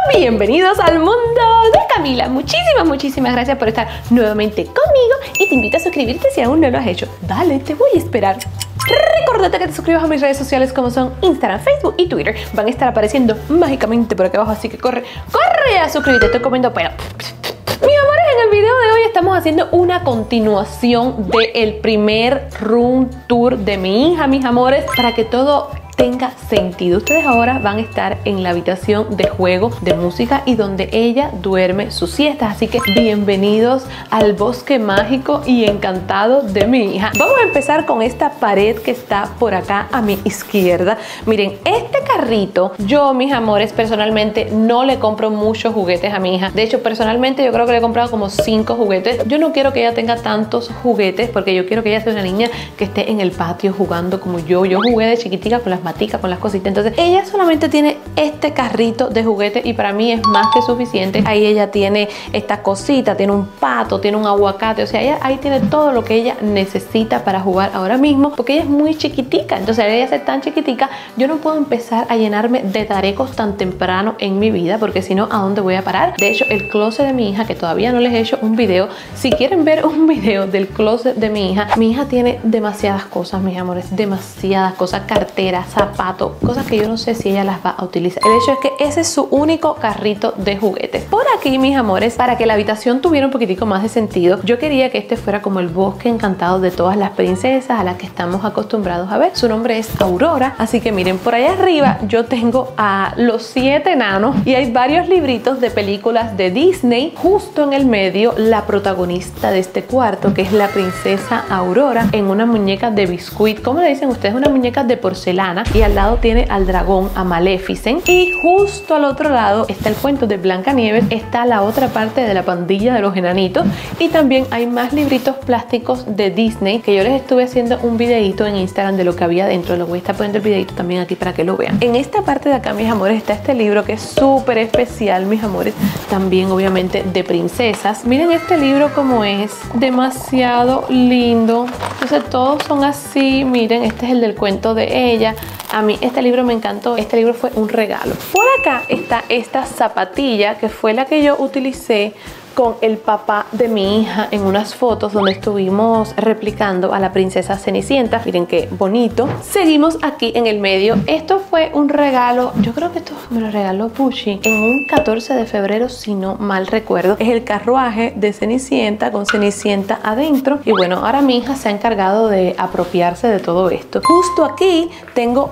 Bienvenidos al mundo de Camila. Muchísimas gracias por estar nuevamente conmigo y te invito a suscribirte si aún no lo has hecho. Dale, te voy a esperar. Recordate que te suscribas a mis redes sociales como son Instagram, Facebook y Twitter. Van a estar apareciendo mágicamente por acá abajo, así que corre a suscribirte. Estoy comiendo pero... Mis amores, en el video de hoy estamos haciendo una continuación del primer room tour de mi hija, mis amores, para que todo tenga sentido. Ustedes ahora van a estar en la habitación de juego de música y donde ella duerme sus siestas, así que bienvenidos al bosque mágico y encantado de mi hija. Vamos a empezar con esta pared que está por acá a mi izquierda. Miren, este carrito, yo, mis amores, personalmente no le compro muchos juguetes a mi hija. De hecho, personalmente yo creo que le he comprado como 5 juguetes. Yo no quiero que ella tenga tantos juguetes porque yo quiero que ella sea una niña que esté en el patio jugando como yo. Yo jugué de chiquitica con las maticas, con las cositas. Entonces ella solamente tiene este carrito de juguete y para mí es más que suficiente. Ahí ella tiene esta cosita, tiene un pato, tiene un aguacate, o sea, ella ahí tiene todo lo que ella necesita para jugar ahora mismo, porque ella es muy chiquitica. Entonces al ella ser tan chiquitica, yo no puedo empezar a llenarme de tarecos tan temprano en mi vida, porque si no, ¿a dónde voy a parar? De hecho, el closet de mi hija, que todavía no les he hecho un video, si quieren ver un video del closet de mi hija tiene demasiadas cosas, mis amores, demasiadas cosas, carteras, zapatos, cosas que yo no sé si ella las va a utilizar. El hecho es que ese es su único carrito de juguetes. Por aquí, mis amores, para que la habitación tuviera un poquitico más de sentido, yo quería que este fuera como el bosque encantado de todas las princesas a las que estamos acostumbrados a ver. Su nombre es Aurora, así que miren, por allá arriba yo tengo a los 7 enanos y hay varios libritos de películas de Disney. Justo en el medio, la protagonista de este cuarto, que es la princesa Aurora, en una muñeca de biscuit. ¿Cómo le dicen ustedes? Una muñeca de porcelana. Y al lado tiene al dragón, a Maleficent. Y justo al otro lado está el cuento de Blancanieves. Está la otra parte de la pandilla de los enanitos. Y también hay más libritos plásticos de Disney que yo les estuve haciendo un videito en Instagram de lo que había dentro. Lo voy a estar poniendo el videito también aquí para que lo vean. En esta parte de acá, mis amores, está este libro que es súper especial, mis amores. También, obviamente, de princesas. Miren este libro como es. Demasiado lindo. Entonces todos son así. Miren, este es el del cuento de ella. A mí este libro me encantó, este libro fue un regalo. Por acá está esta zapatilla que fue la que yo utilicé con el papá de mi hija en unas fotos donde estuvimos replicando a la princesa Cenicienta. Miren qué bonito. Seguimos aquí en el medio. Esto fue un regalo, yo creo que esto me lo regaló Pushi en un 14 de febrero, si no mal recuerdo. Es el carruaje de Cenicienta con Cenicienta adentro. Y bueno, ahora mi hija se ha encargado de apropiarse de todo esto. Justo aquí tengo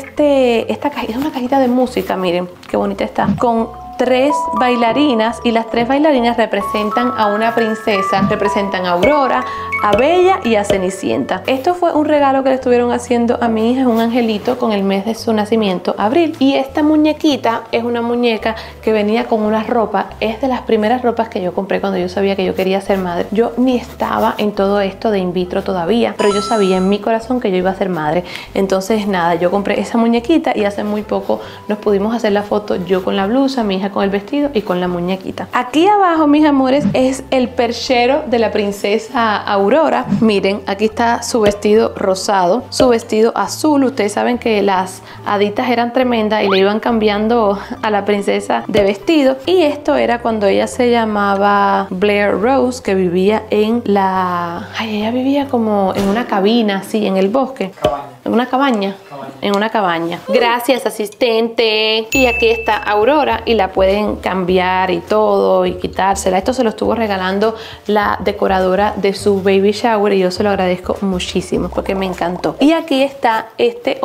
esta cajita, es una cajita de música, miren qué bonita está, con 3 bailarinas y las 3 bailarinas representan a una princesa, representan a Aurora, a Bella y a Cenicienta. Esto fue un regalo que le estuvieron haciendo a mi hija, es un angelito con el mes de su nacimiento, abril. Y esta muñequita es una muñeca que venía con una ropa, es de las primeras ropas que yo compré cuando yo sabía que yo quería ser madre. Yo ni estaba en todo esto de in vitro todavía, pero yo sabía en mi corazón que yo iba a ser madre. Entonces nada, yo compré esa muñequita y hace muy poco nos pudimos hacer la foto, yo con la blusa, mi hija con el vestido y con la muñequita. Aquí abajo, mis amores, es el perchero de la princesa Aurora. Miren, aquí está su vestido rosado, su vestido azul. Ustedes saben que las haditas eran tremendas y le iban cambiando a la princesa de vestido. Y esto era cuando ella se llamaba Blair Rose, que vivía en la... Ay, ella vivía como en una cabina, así, en el bosque. En una cabaña. En una cabaña. Gracias, asistente. Y aquí está Aurora y la pueden cambiar y todo y quitársela. Esto se lo estuvo regalando la decoradora de su baby shower y yo se lo agradezco muchísimo porque me encantó. Y aquí está este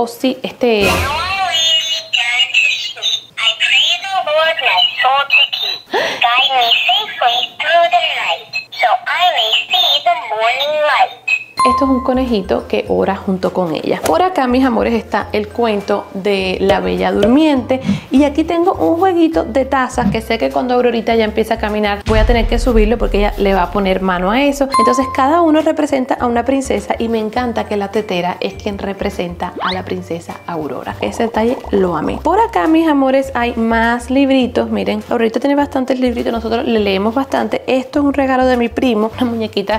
Esto es un conejito que ora junto con ella. Por acá, mis amores, está el cuento de la Bella Durmiente. Y aquí tengo un jueguito de tazas que sé que cuando Aurorita ya empieza a caminar voy a tener que subirlo porque ella le va a poner mano a eso. Entonces cada uno representa a una princesa y me encanta que la tetera es quien representa a la princesa Aurora. Ese detalle lo amé. Por acá, mis amores, hay más libritos. Miren, Aurorita tiene bastantes libritos, nosotros le leemos bastante. Esto es un regalo de mi primo, una muñequita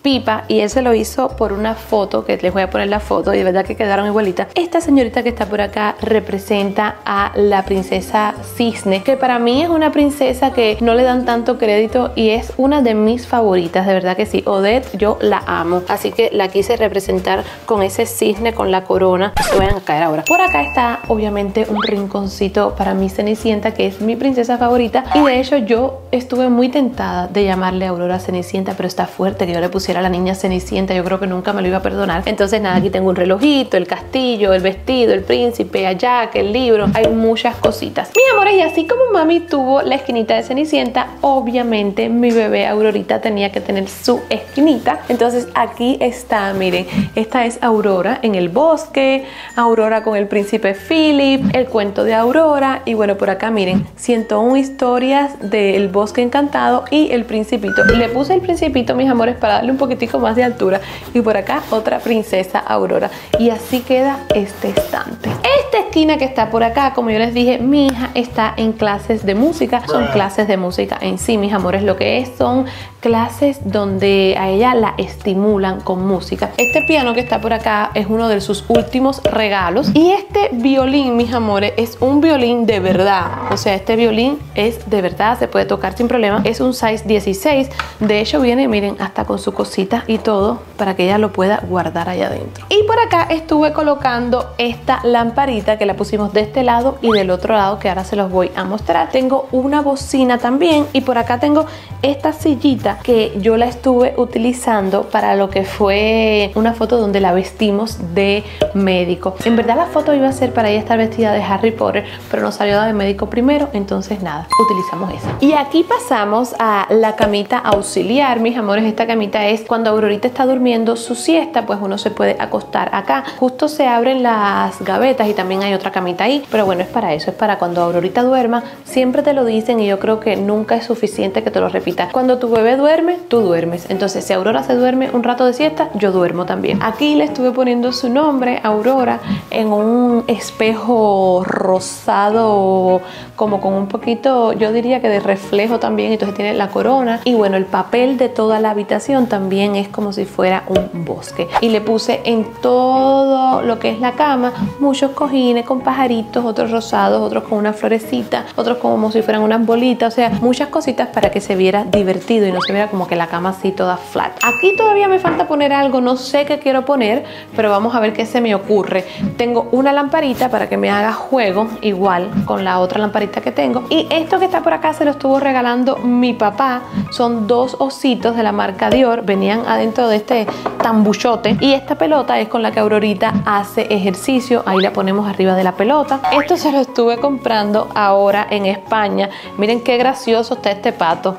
Pipa y él se lo hizo por una foto, que les voy a poner la foto y de verdad que quedaron igualitas. Esta señorita que está por acá representa a la princesa Cisne, que para mí es una princesa que no le dan tanto crédito y es una de mis favoritas, de verdad que sí. Odette, yo la amo, así que la quise representar con ese cisne con la corona. Se vayan a caer ahora. Por acá está obviamente un rinconcito para mi Cenicienta, que es mi princesa favorita, y de hecho yo estuve muy tentada de llamarle Aurora Cenicienta, pero está fuerte que yo le pusiera a la niña Cenicienta, yo creo que nunca me lo iba a perdonar. Entonces nada, aquí tengo un relojito, el castillo, el vestido, el príncipe, a Jack, el libro, hay muchas cositas. Mis amores, y así como mami tuvo la esquinita de Cenicienta, obviamente mi bebé Aurorita tenía que tener su esquinita. Entonces aquí está, miren, esta es Aurora en el bosque, Aurora con el príncipe Philip, el cuento de Aurora, y bueno, por acá miren, 101 historias del bosque encantado y el principito. Le puse el principito, mis amores, para darle un poquitico más de altura, y por acá otra princesa Aurora, y así queda este estante. Esta esquina que está por acá, como yo les dije, mi hija está en clases de música. Son clases de música en sí, mis amores, lo que es son clases donde a ella la estimulan con música. Este piano que está por acá es uno de sus últimos regalos, y este violín, mis amores, es un violín de verdad. O sea, este violín es de verdad, se puede tocar sin problema, es un size 16. De hecho viene, miren, hasta con su cosita y todo para que ella lo pueda guardar allá adentro. Y por acá estuve colocando esta lamparita que la pusimos de este lado y del otro lado, que ahora se los voy a mostrar. Tengo una bocina también, y por acá tengo esta sillita que yo la estuve utilizando para lo que fue una foto donde la vestimos de médico. En verdad la foto iba a ser para ella estar vestida de Harry Potter, pero nos salió de médico primero, entonces nada, utilizamos esa. Y aquí pasamos a la camita auxiliar, mis amores. Esta camita es cuando Aurorita está durmiendo su siesta, pues uno se puede acostar acá. Justo se abren las gavetas y también hay otra camita ahí, pero bueno, es para eso, es para cuando Aurorita duerma. Siempre te lo dicen y yo creo que nunca es suficiente que te lo repitas. Cuando tu bebé duerme, tú duermes. Entonces si Aurora se duerme un rato de siesta, yo duermo también. Aquí le estuve poniendo su nombre, Aurora, en un espejo rosado, como con un poquito, yo diría que de reflejo también. Entonces tiene la corona, y bueno, el papel de toda la habitación también es como si fuera un bosque. Y le puse en todo lo que es la cama muchos cojines con pajaritos, otros rosados, otros con una florecita, otros como si fueran unas bolitas, o sea, muchas cositas para que se viera divertido y no se viera como que la cama así toda flat. Aquí todavía me falta poner algo, no sé qué quiero poner, pero vamos a ver qué se me ocurre. Tengo una lamparita para que me haga juego, igual con la otra lamparita que tengo, y esto que está por acá se lo estuvo regalando mi papá. Son dos ositos de la marca Dior, venían adentro de este tambuchote, y esta pelota es con la que Aurorita hace ejercicio. Ahí la ponemos arriba de la pelota. Esto se lo estuve comprando ahora en España. Miren qué gracioso está este pato.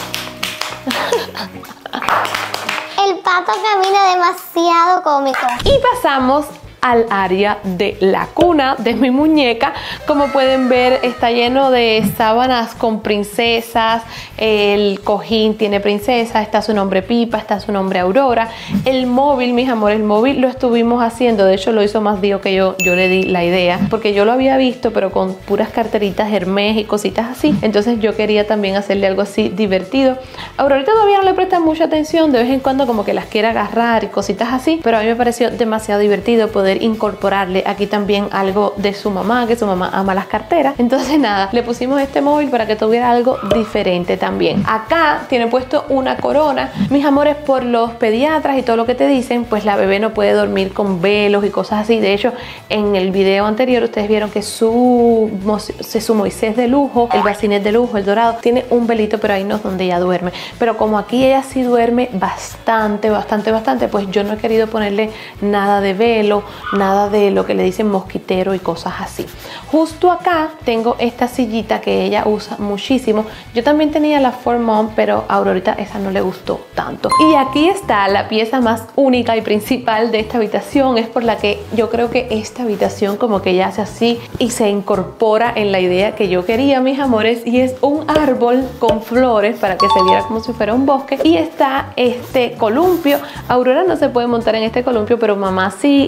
El pato camina demasiado cómico. Y pasamos al área de la cuna de mi muñeca. Como pueden ver, está lleno de sábanas con princesas. El cojín tiene princesa, está su nombre Pipa, está su nombre Aurora. El móvil, mis amores, el móvil lo estuvimos haciendo, de hecho lo hizo más Dio que yo le di la idea, porque yo lo había visto pero con puras carteritas Hermes y cositas así. Entonces yo quería también hacerle algo así divertido. Aurorita todavía no le presta mucha atención, de vez en cuando como que las quiere agarrar y cositas así, pero a mí me pareció demasiado divertido poder incorporarle aquí también algo de su mamá, que su mamá ama las carteras. Entonces nada, le pusimos este móvil para que tuviera algo diferente también. Acá tiene puesto una corona. Mis amores, por los pediatras y todo lo que te dicen, pues la bebé no puede dormir con velos y cosas así. De hecho, en el video anterior ustedes vieron que su Moisés de lujo, el bacinet de lujo, el dorado, tiene un velito, pero ahí no es donde ella duerme. Pero como aquí ella sí duerme bastante, pues yo no he querido ponerle nada de velo, nada de lo que le dicen mosquitero y cosas así. Justo acá tengo esta sillita que ella usa muchísimo. Yo también tenía la For Mom, pero a Aurorita esa no le gustó tanto. Y aquí está la pieza más única y principal de esta habitación. Es por la que yo creo que esta habitación como que ya hace así y se incorpora en la idea que yo quería, mis amores, y es un árbol con flores para que se viera como si fuera un bosque. Y está este columpio. Aurora no se puede montar en este columpio, pero mamá sí, y yo me la pongo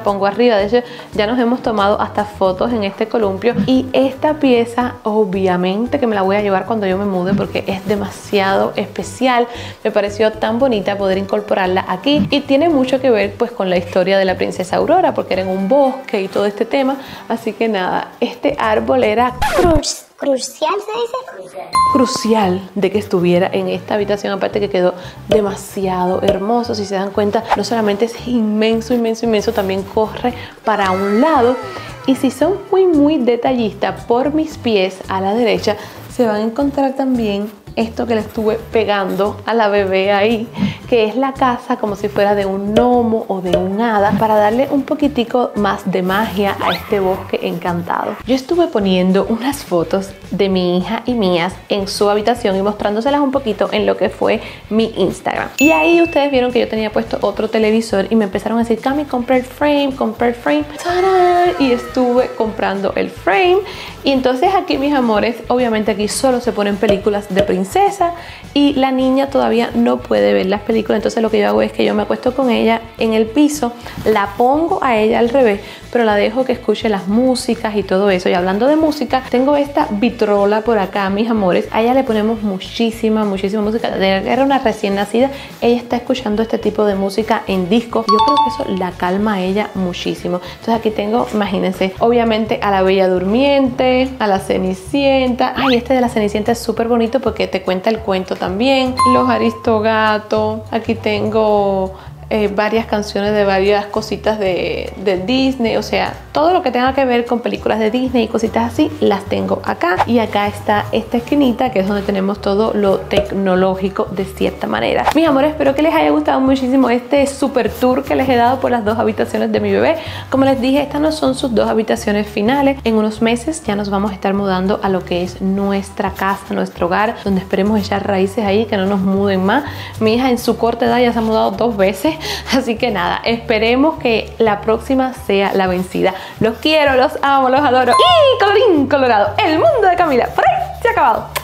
pongo arriba. De hecho, ya nos hemos tomado hasta fotos en este columpio. Y esta pieza, obviamente que me la voy a llevar cuando yo me mude porque es demasiado especial. Me pareció tan bonita poder incorporarla aquí. Y tiene mucho que ver pues con la historia de la princesa Aurora, porque era en un bosque y todo este tema. Así que nada, este árbol era crucial, ¿se dice? Crucial de que estuviera en esta habitación, aparte que quedó demasiado hermoso. Si se dan cuenta, no solamente es inmenso, inmenso, inmenso, también corre para un lado. Y si son muy detallistas, por mis pies a la derecha se van a encontrar también esto que le estuve pegando a la bebé ahí, que es la casa como si fuera de un gnomo o de un hada, para darle un poquitico más de magia a este bosque encantado. Yo estuve poniendo unas fotos de mi hija y mías en su habitación y mostrándoselas un poquito en lo que fue mi Instagram. Y ahí ustedes vieron que yo tenía puesto otro televisor y me empezaron a decir, Cami, compra el frame, compra el frame. ¡Tarán! Y estuve comprando el frame. Y entonces aquí, mis amores, obviamente aquí solo se ponen películas de princesa y la niña todavía no puede ver las películas. Entonces lo que yo hago es que yo me acuesto con ella en el piso, la pongo a ella al revés, pero la dejo que escuche las músicas y todo eso. Y hablando de música, tengo esta vitrola por acá, mis amores. A ella le ponemos muchísima música. Era una recién nacida, ella está escuchando este tipo de música en disco. Yo creo que eso la calma a ella muchísimo. Entonces aquí tengo, imagínense, obviamente a la Bella Durmiente, a la Cenicienta. Ay, este de la Cenicienta es súper bonito porque te cuenta el cuento también. Los Aristogatos. Aquí tengo varias canciones de varias cositas de Disney, o sea, todo lo que tenga que ver con películas de Disney y cositas así, las tengo acá. Y acá está esta esquinita que es donde tenemos todo lo tecnológico de cierta manera. Mis amores, espero que les haya gustado muchísimo este super tour que les he dado por las dos habitaciones de mi bebé. Como les dije, estas no son sus dos habitaciones finales. En unos meses ya nos vamos a estar mudando a lo que es nuestra casa, nuestro hogar, donde esperemos echar raíces ahí, que no nos muden más. Mi hija en su corta edad ya se ha mudado 2 veces. Así que nada, esperemos que la próxima sea la vencida. Los quiero, los amo, los adoro. Y colorín colorado, el mundo de Camila por ahí se ha acabado.